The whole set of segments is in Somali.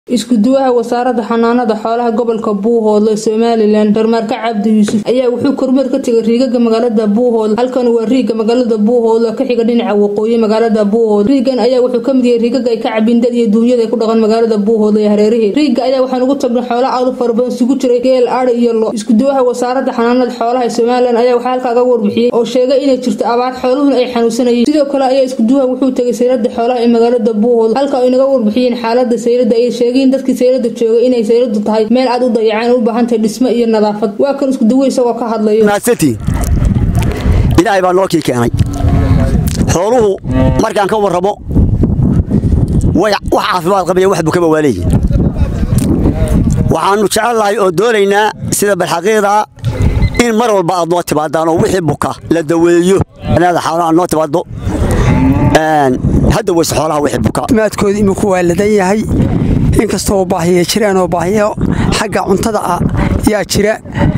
isku duwaha wasaaradda xanaanada xoolaha gobolka Buuhoodle Somaliland Darmarka Cabdi Yuusuf ayaa wuxuu kormeer ka tagay riigaga magaalada Buuhoodle halkan waa riiga magaalada Buuhoodle ka xiga dhinaca waqooyi magaalada Buuhoodle riigan ayaa wuxuu ka mid yahay riigaga ay ka cabindad iyo duunyada ku dhaqan magaalada Buuhoodle hareeraheeda riiga ayaa waxaan ugu tagnay xoolo aad u fara badan isugu jiray geel ari iyo lo isku duwaha wasaaradda xanaanada xoolaha Somaliland ayaa waxa halkaaga warbixiyay oo sheegay inay jirto abaar xooluhu ay xanuunsanayeen sidoo kale ayaa isku duwaha wuxuu tagay sayradda xoolaha ee magaalada Buuhoodle halka ay naga warbixiyeen xaaladda sayradda ay sheegeen dadkii sayrada joogay inay sayradu tahay meel aad u dayacaan u baahan tahay dhismo iyo nadaafad waa kan isku duway isagoo ka hadlayo naasati ilaahay baa noo keenay xooluhu markaan ka warramo wax caafimaad qabaya wax bukaba waaleeyay waxaanu jecelahay oo doonaynaa sida balxaqiiqda in mar walba aad noo timaadaan oo wixii buka la daweeyo anaada xaalaha noo timaado hadda way xoolaha wixii buka maadkooda imku waa ladan yahay inkastoo baahiye jiraan oo baahiyo xagga cuntada ah yaa jira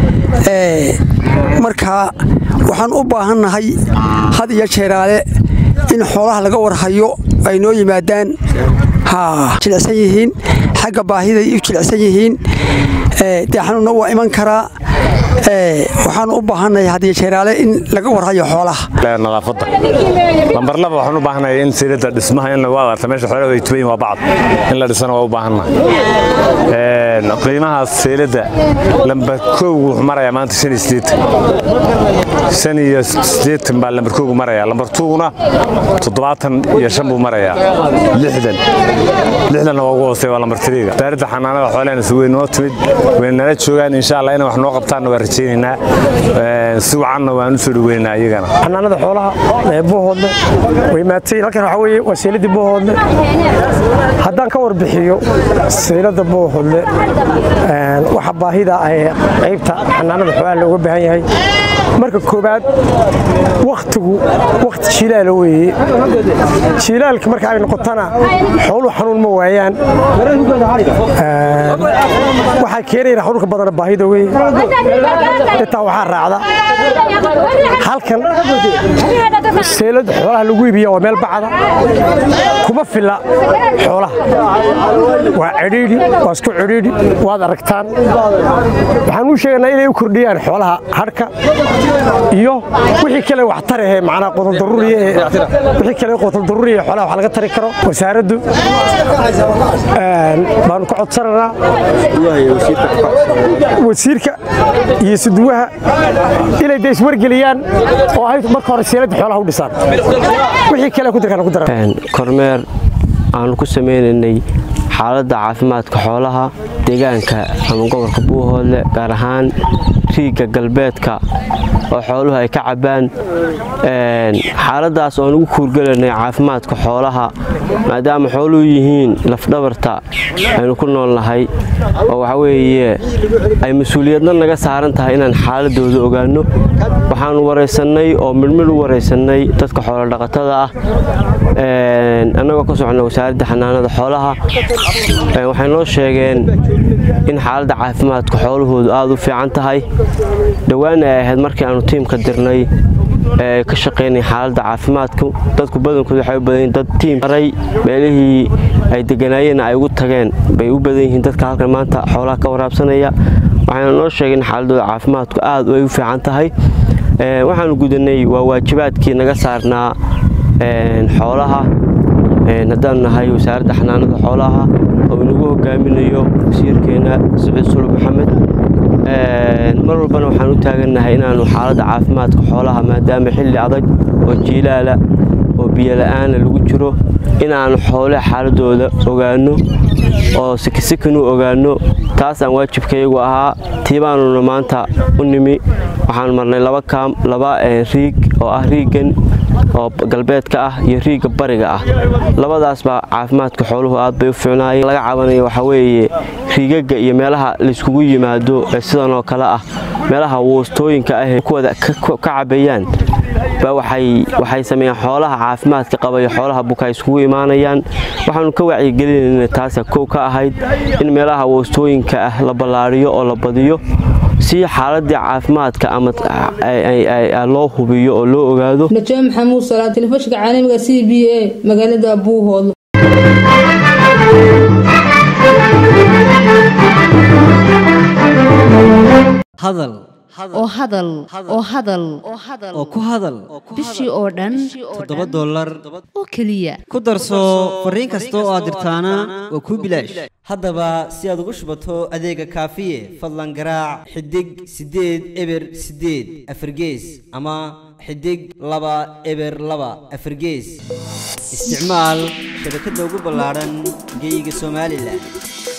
marka waxaan u baahannahay had iyo jeeraale in xoolaha laga warhayo ay noo yimaadaan jilicsan yihiin xagga baahida ay u jilicsan yihiin deexanuuna waa iman karaa waxaan u baahannahay had iyo jeeraale in laga warhayo xoolaha nadaafadda lambar laba waxaan u baahanahay in sayrada dhismaha in lagu adarta meesha xoolaha ay tubayn waa bacad in la dhisana waa u baahannahay qiimaha sayrada lambar 1 wuxuu marayaa maanta 5 baa lambar 1 marayaa lambar 2na 75 buu marayaa 60 waa ugu hooseeya waa lambar 3 wasaaradda xanaanada xoolaha si weyn oo timid weyn nala joogaan insha Allah inay wax noo qabtaan waa rajaynaynaa si wacan waan u soo dhaweynaa iyagana xanaanada xoolaha Buuhoodle way maatay halkan waxa weeye wasiiladii Buuhoodle haddaan ka warbixiyo sayradda Buuhoodle waxa baahida ay qaybta xanaanada xoolaha looga baahan yahay marka koobaad waqti jilaal weeye jilaalka marka ay noqotana xooluhu xanuun ma waayaan waxa keenayna xanuunka badan baahida weeye inta waxa raacda halkan sayladda xoolaha lagu iibiyo waa meel bacada kuma filla xoolaha waa cidhiidhi waa isku cidhiidhi waad aragtaan waxaan u sheegnaa inay u kordhiyaan xoolaha harka iyo wixii kale wax tarahay macna qodob daruuri wixii kale qodob daruuri xoolaha wax laga tari karo wasaaraddu baan ku codsanaa wasiirka iyo suduwaha inay dees wargeliyaan oo ay marka hore sayladda xoolaha u dhisaan wixii kale ku daraan kormeer aan ku sameeynay xaaladda caafimaadka xoolaha deegaanka ama gobolka Buuhoodle gaar ahaan riiga galbeedka oo xooluhu ay ka cabaan xaaladaas oo ugu kuurgalanay caafimaadka xoolaha maadaama xooluhu yihiin laf dhabarta aynu ku noolnahay oo waxa weeye ay mas'uuliyadna naga saaran tahay inaan xaaladooda ogaano waxaan wareysanay oo midmid u wareysanay dadka xoolo dhaqatada ah anagoo ka soconay wasaaradda xanaanada xoolaha waxay noo sheegeen in xaaladda caafimaadka xoolahoodu aad u fiican tahay dhawaan ay ahayd markii aanu tiimka dirnay ka shaqeynay xaaladda caafimaadku dadku badankoodu waxay u badan yihiin dad tiim maray meelihii ay deganaayeen ay ugu tageen bay u badan yihiin dadka halkan maanta xoolaha ka waraabsanaya waxayna noo sheegeen in xaaladooda caafimaadku aad u fiican tahay waxaanu gudanay waa waajibaadkii naga saarnaa xoolaha haddaan nahay wasaaradda xanaanada xoolaha oo inagu hogaaminayo wasiirkeena Saciid Sulub Maxamed mar walbana waxaan u taaganahay inaanu xaaladda caafimaadka xoolaha maadaama xilli adag oo jiilaala oo biyo la'aan lagu jiro inaanu xoolaha xaaladooda ogaano oo sikisikan u ogaano taas aan waajibkaygu ahaa tiibaanuna maanta u nimi waxaan marnay laba riig oo ah riigan oo galbeedka ah iyo riiga bariga ah labadaas ba caafimaadka xooluhu aad bay u fiicnaayeen laga cabanayo waxa weeye riigaga iyo meelaha la iskugu yimaado sidan oo kale ah meelaha woostooyinka ah kuwada ka cabayaan ba waxay sameeyaan xoolaha caafimaadka qabay xoolaha buka iskugu imaanayaan waxaanu ka wacyi gelinaynaa taas koow ka ahayd in meelaha woostooyinka ah la ballaariyo oo la badiyo si xaaladda caafimaadka ama loo hubiyo oo loo ogaado Najaam Maxamuud Salaad telefishinka caalamiga CBA magaalada Buuhoodle hadal oo hadal oo hadal oo ku hadal bishii oo dhan $7 oo keliya ku darso fariin kasta oo aad dirtaana waa kuu bilaash haddaba si aad ugu shubato adeega kaafiye fadlan garaac xidig 8 eber 8 afargees ama xidig 2 eber 2 afargees isticmaal shabakadda ugu ballaaran geyga Soomaaliland